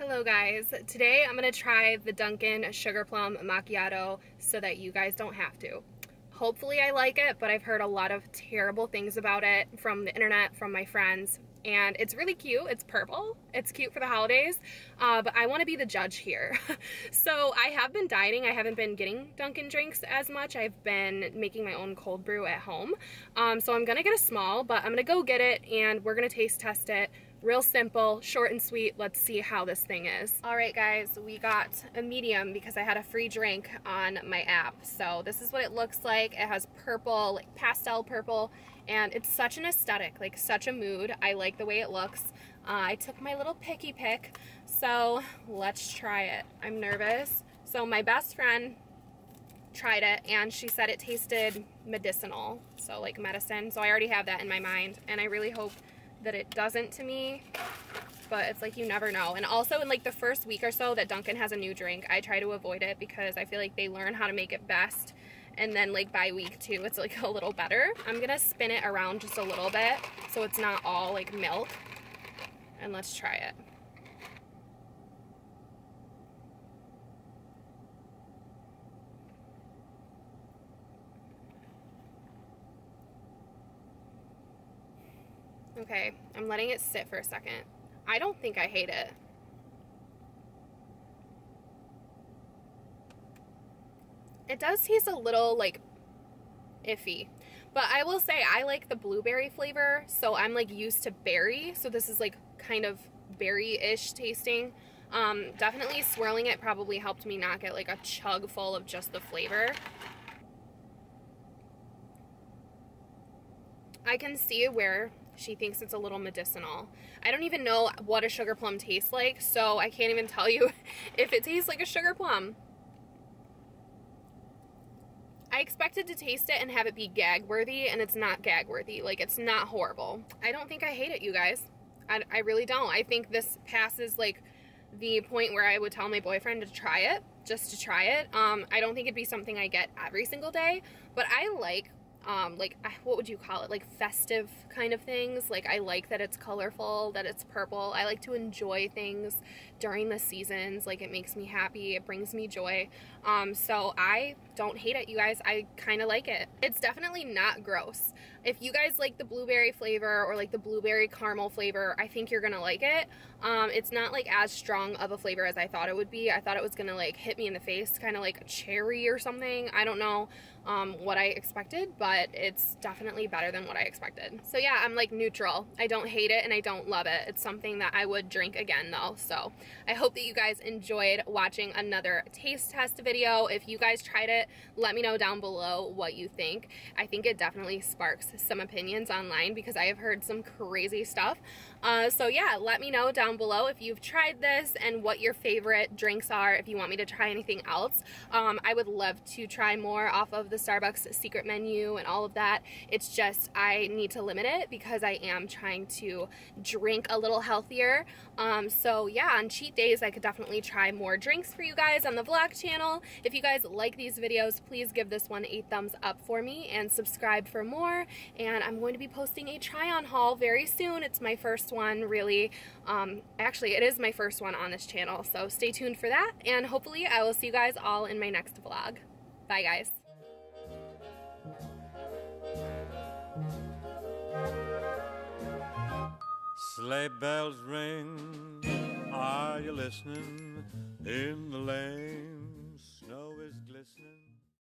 Hello guys, today I'm going to try the Dunkin Sugar Plum Macchiato so that you guys don't have to. Hopefully I like it, but I've heard a lot of terrible things about it from the internet, from my friends, and it's really cute. It's purple. It's cute for the holidays, but I want to be the judge here. So I have been dieting. I haven't been getting Dunkin drinks as much. I've been making my own cold brew at home. So I'm going to get a small, but I'm going to go get it and we're going to taste test it. Real simple, short and sweet. Let's see how this thing is. All right guys, we got a medium because I had a free drink on my app. So this is what it looks like. It has purple, like pastel purple, and it's such an aesthetic, like such a mood. I like the way it looks. I took my little picky pick, so let's try it. I'm nervous. So my best friend tried it and she said it tasted medicinal, so like medicine. So I already have that in my mind, and I really hope that it doesn't to me, but it's like you never know. And also in like the first week or so that Dunkin has a new drink, I try to avoid it because I feel like they learn how to make it best, and then like by week 2 it's like a little better. I'm gonna spin it around just a little bit so it's not all like milk, and let's try it. Okay, I'm letting it sit for a second. I don't think I hate it. It does taste a little like iffy, but I will say I like the blueberry flavor, so I'm like used to berry, so this is like kind of berry-ish tasting. Definitely swirling it probably helped me not get like a chug full of just the flavor. I can see where she thinks it's a little medicinal. I don't even know what a sugar plum tastes like, so I can't even tell you if it tastes like a sugar plum. I expected to taste it and have it be gag-worthy, and it's not gag-worthy. Like, it's not horrible. I don't think I hate it, you guys. I really don't. I think this passes, like, the point where I would tell my boyfriend to try it, just to try it. I don't think it'd be something I get every single day, but I like what would you call it, like festive kind of things. Like, I like that it's colorful, that it's purple. I like to enjoy things during the seasons. Like, it makes me happy, it brings me joy. So I don't hate it, you guys. I kind of like it. It's definitely not gross. If you guys like the blueberry flavor or like the blueberry caramel flavor, I think you're gonna like it. It's not like as strong of a flavor as I thought it would be. I thought it was gonna like hit me in the face, kind of like a cherry or something. I don't know what I expected, but it's definitely better than what I expected. So yeah, I'm like neutral. I don't hate it and I don't love it. It's something that I would drink again though. So I hope that you guys enjoyed watching another taste test video. If you guys tried it, let me know down below what you think. I think it definitely sparks some opinions online because I have heard some crazy stuff. So yeah, let me know down below if you've tried this and what your favorite drinks are. If you want me to try anything else, I would love to try more off of the Starbucks secret menu and all of that. It's just I need to limit it because I am trying to drink a little healthier. So yeah, on cheat days I could definitely try more drinks for you guys on the vlog channel. If you guys like these videos, please give this one a thumbs up for me and subscribe for more. And I'm going to be posting a try-on haul very soon. It's my first one, really. Actually, it is my first one on this channel, so stay tuned for that, and hopefully I will see you guys all in my next vlog. Bye guys. Sleigh bells ring, are you listening? In the lane, snow is glistening.